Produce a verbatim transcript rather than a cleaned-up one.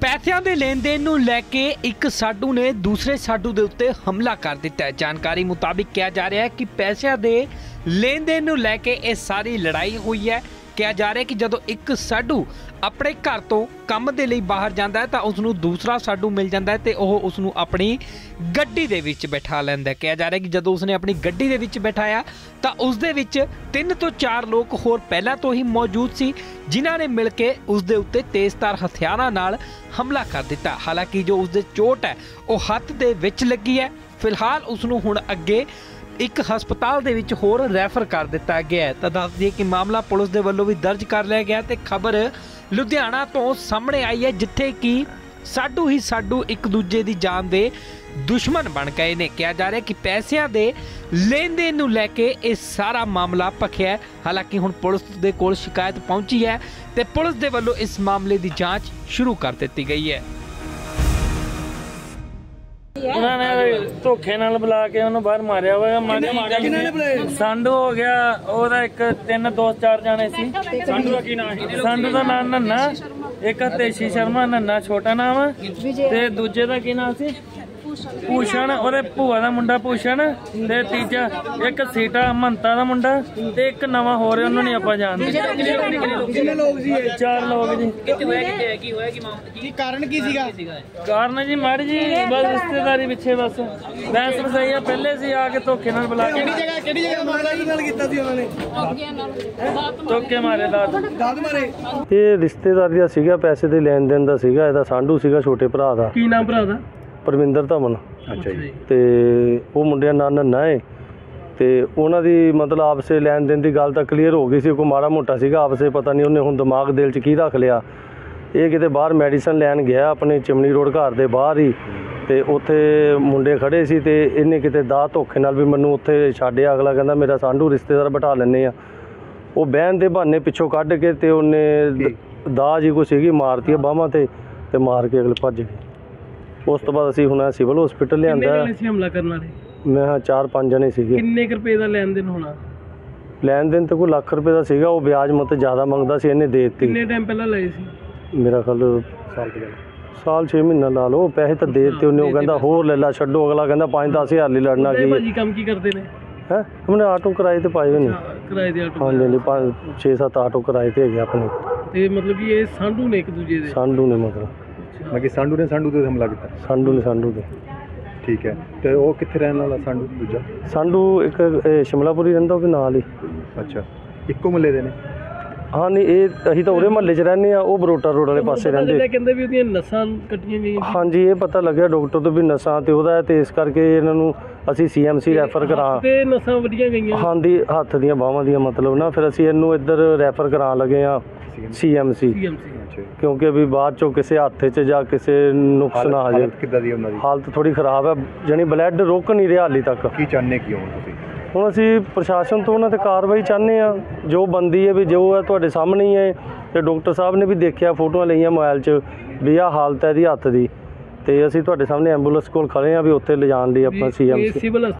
पैसों के लेन देन नूं लैके एक साडू ने दूसरे साडू के उत्ते हमला कर दिता है। जानकारी मुताबिक कहा जा रहा है कि पैसों के लेन देन नूं लैके ये सारी लड़ाई हुई है। कहा जा रहा है कि जदों एक साडू अपने घर तो काम दे लई बाहर जाता है तो उसनूं दूसरा साडू मिल जाता है तो वह उसनूं अपनी गड्डी दे विच बैठा लैंदा है। कहा जा रहा है कि जदों उसने अपनी गड्डी दे विच बैठाया तो उस दे विच तीन तो चार लोग होर पहला तो ही मौजूद सी, जिन्हां ने मिल के उस दे उत्ते तेज़धार हथियारां नाल हमला कर दिता। हालांकि जो उसदे चोट है वह हत्थ दे विच लगी है। फिलहाल उसनूं हुण अगे एक हस्पताल दे विच होर रैफर कर दिता गया है। तो दस दिए कि मामला पुलिस दे वल्लों भी दर्ज कर लिया गया। तो खबर लुधियाना तो सामने आई है जिथे कि साडू ही साडू एक दूजे की जान दे दुश्मन बन गए ने। कहा जा रहा है कि पैसों के लेन देन नूं लैके ये सारा मामला भखिया है। हालांकि हुण पुलिस दे कोल शिकायत पहुंची है तो पुलिस दे वल्लों इस मामले की जांच शुरू कर दी गई है। उन्होंने धोखे नाल बुला के उन्होंने बाहर मारिया हुआ। सांडू हो गया ओदा एक तीन दोस्त चार जाने सी। सांडू का नाम नन्ना, एक तेशी शर्मा नन्ना छोटा नाम ते दूजे का की नाम सी भूषण, और भूआ का मुंडा भूषण ते तीजा एक सीटा महंता का मुंडा ते एक नवा हो रहा उन्होंने आप जानते चार लोग जी। कारण की सीगा? कारण जी माड़ी जी बस रिश्तेदारी पिछे बस बहस बसाई है पहले से आके धोखे नाल बुला के धोखे मारे दाद मारे। ये रिश्तेदारी का सीगा, पैसे के लेन देन का सीगा। ਇਹਦਾ ਸਾਂਢੂ ਸੀਗਾ ਛੋਟੇ ਭਰਾ ਦਾ। ਕੀ ਨਾਮ ਭਰਾ ਦਾ? परमिंदर धमन। अच्छा जी। ਤੇ ਉਹ ਮੁੰਡਿਆਂ ਨਾਲ ਨੰਨਾ ਹੈ ਤੇ ਉਹਨਾਂ ਦੀ ਮਤਲਬ ਆਪਸੇ ਲੈਣ ਦੇਣ ਦੀ ਗੱਲ ਤਾਂ ਕਲੀਅਰ ਹੋ ਗਈ ਸੀ। ਕੋਈ ਮਾੜਾ ਮੋਟਾ ਸੀਗਾ ਆਪਸੇ, ਪਤਾ ਨਹੀਂ ਉਹਨੇ ਹੁਣ ਦਿਮਾਗ ਦਿਲ 'ਚ ਕੀ ਰੱਖ ਲਿਆ। ਇਹ ਕਿਤੇ ਬਾਹਰ ਮੈਡੀਸਨ ਲੈਣ ਗਿਆ ਆਪਣੇ ਚਿਮਨੀ ਰੋਡ ਘਰ ਦੇ ਬਾਹਰ ਹੀ, ਤੇ ਉੱਥੇ ਮੁੰਡੇ ਖੜੇ ਸੀ ਤੇ ਇਹਨੇ ਕਿਤੇ ਦਾਅ ਧੋਖੇ ਨਾਲ ਵੀ ਮੈਨੂੰ ਉੱਥੇ ਛੱਡਿਆ। ਅਗਲਾ ਕਹਿੰਦਾ ਮੇਰਾ ਸਾਂਢੂ ਰਿਸ਼ਤੇਦਾਰ ਬਿਠਾ ਲੈਂਦੇ ਆ। ਉਹ ਬਹਿਣ ਦੇ ਬਹਾਨੇ ਪਿੱਛੋਂ ਕੱਢ ਕੇ ਤੇ ਉਹਨੇ ਦਾਅ ਜੀ ਕੋਈ ਸੀਗੀ ਮਾਰਤੀ ਆ ਬਾਹਾਂ ਤੇ ਤੇ ਮਾਰ ਕੇ ਅਗਲੇ ਭੱਜ ਗਏ। ਉਸ ਤੋਂ ਬਾਅਦ ਅਸੀਂ ਹੁਣ ਸਿਵਲ ਹਸਪੀਟਲ ਲਿਆਂਦਾ। ਕਿੰਨੇ ਸੀ ਹਮਲਾ ਕਰਨ ਵਾਲੇ? ਮੈਂ ਹਾਂ ਚਾਰ ਪੰਜ ਜਣੇ ਸੀਗੇ। ਕਿੰਨੇ ਕੁ ਰੁਪਏ ਦਾ ਲੈਣ ਦੇਣ ਹੋਣਾ? ਲੈਣ ਦੇਣ ਤਾਂ ਕੋਈ ਲੱਖ ਰੁਪਏ ਦਾ ਸੀਗਾ। ਉਹ ਵਿਆਜ ਮਤ ਜ਼ਿਆਦਾ ਮੰਗਦਾ ਸੀ, ਇਹਨੇ ਦੇ ਦਿੱਤੀ। ਕਿੰਨੇ ਟਾਈਮ ਪਹਿਲਾਂ ਲਏ ਸੀ? ਮੇਰਾ ਖਿਆਲ ਸਾਲ ਸਾਲ ਛੇ ਮਹੀਨਾ ਲਾ ਲਓ। ਪੈਸੇ ਤਾਂ ਦੇ ਦਿੱਤੇ ਉਹਨੇ। ਉਹ ਕਹਿੰਦਾ ਹੋਰ ਲੈ ਲਾ ਛੱਡੋ। ਅਗਲਾ ਕਹਿੰਦਾ ਪੰਜ ਦਸ ਹਜ਼ਾਰ ਲਈ ਲੜਨਾ ਕੀ ਭਾਜੀ ਕੰਮ ਕੀ ਕਰਦੇ ਨੇ? ਹੈ ਉਹਨੇ ਆਟੋ ਕਿਰਾਏ ਤੇ ਪਾਏ ਹੋਏ ਨੇ। ਕਿਰਾਏ ਦੇ ਆਟੋ? ਹਾਂਜੀ ਹਾਂਜੀ, ਪੰਜ ਛੇ ਸੱਤ ਆਟੋ ਕਿਰਾਏ ਤੇ ਹੈਗੇ ਆਪਣੇ। ਤੇ ਮਤਲਬ ਕਿ ਇਹ ਸਾਂਢੂ ਨੇ ਇੱਕ ਦੂਜੇ ਦੇ? ਸਾਂਢੂ ਨੇ ਮਤਲਬ ਬਾਕੀ ਸਾਂਢੂ ਨੇ ਸਾਂਢੂ ਤੇ ਹਮਲਾ ਕੀਤਾ? ਸਾਂਢੂ ਨੇ ਸਾਂਢੂ ਤੇ। ਠੀਕ ਹੈ। ਤੇ ਉਹ ਕਿੱਥੇ ਰਹਿਣ ਵਾਲਾ ਸਾਂਢੂ ਦੂਜਾ? ਸਾਂਢੂ ਇੱਕ ਸ਼ਿਮਲਾਪੁਰੀ ਰਹਿੰਦਾ, ਉਹ ਵੀ ਨਾਲ ਹੀ। ਅੱਛਾ, ਇੱਕੋ ਮੁਹੱਲੇ ਦੇ ਨੇ? ਹਾਂ ਨਹੀਂ, ਇਹ ਅਸੀਂ ਤਾਂ ਉਹਦੇ ਮਹੱਲੇ 'ਚ ਰਹਿੰਦੇ ਆ, ਉਹ ਬਰੋਟਾ ਰੋਡ ਵਾਲੇ ਪਾਸੇ ਰਹਿੰਦੇ। ਕਹਿੰਦੇ ਵੀ ਉਹਦੀਆਂ ਨਸਾਂ ਕੱਟੀਆਂ ਗਈਆਂ। ਹਾਂਜੀ, ਇਹ ਪਤਾ ਲੱਗਿਆ ਡਾਕਟਰ ਤੋਂ ਵੀ ਨਸਾਂ ਤੇ ਉਹਦਾ, ਤੇ ਇਸ ਕਰਕੇ ਇਹਨਾਂ ਨੂੰ ਅਸੀਂ ਸੀ ਐਮ ਸੀ ਰੈਫਰ ਕਰਾ। ਤੇ ਨਸਾਂ ਵੱਡੀਆਂ ਗਈਆਂ? ਹਾਂਜੀ, ਹੱਥ ਦੀਆਂ ਬਾਹਾਂ ਦੀਆਂ ਮਤਲਬ ਨਾ। ਫਿਰ ਅਸੀਂ ਇਹਨੂੰ ਇੱਧਰ ਰੈਫਰ ਕਰਾਉਣ ਲੱਗੇ ਆ ਸੀ ਐਮ ਸੀ, ਕਿਉਂਕਿ ਵੀ ਬਾਅਦ ਚੋਂ ਕਿਸੇ ਹੱਥ 'ਚ ਜਾਂ ਕਿਸੇ ਨੁਕਸ ਨਾ ਆ ਜਾਏ। ਕਿੱਦਾਂ ਦੀ ਉਹਨਾਂ ਦੀ ਹਾਲਤ? ਥੋੜੀ ਖਰਾਬ ਹੈ, ਜਾਣੀ ਬਲੱਡ ਰੁਕ ਨਹੀਂ ਰਿਹਾ ਹਾਲੇ ਤੱਕ। ਕੀ ਚਾਹੁੰਦੇ ਕੀ ਹੋ ਤੁਸੀਂ? ਹੁਣ ਅਸੀਂ ਪ੍ਰਸ਼ਾਸਨ ਤੋਂ ਉਹਨਾਂ 'ਤੇ ਕਾਰਵਾਈ ਚਾਹੁੰਦੇ ਆ ਜੋ ਬੰਦੀ ਹੈ, ਵੀ ਜੋ ਹੈ ਤੁਹਾਡੇ ਸਾਹਮਣੇ ਹੀ ਹੈ। ਤੇ ਡਾਕਟਰ ਸਾਹਿਬ ਨੇ ਵੀ ਦੇਖਿਆ, ਫੋਟੋਆਂ ਲਈਆਂ ਮੋਬਾਈਲ 'ਚ ਵੀ ਆਹ ਹਾਲਤ ਹੈ ਇਹਦੀ ਹੱਥ ਦੀ। ਤੇ ਅਸੀਂ ਤੁਹਾਡੇ ਸਾਹਮਣੇ ਐਂਬੂਲੈਂਸ ਕੋਲ ਖੜੇ ਆ ਵੀ ਉੱਥੇ ਲਿਜਾਣ ਲਈ ਆਪਾਂ ਸੀ ਐਮ ਸੀ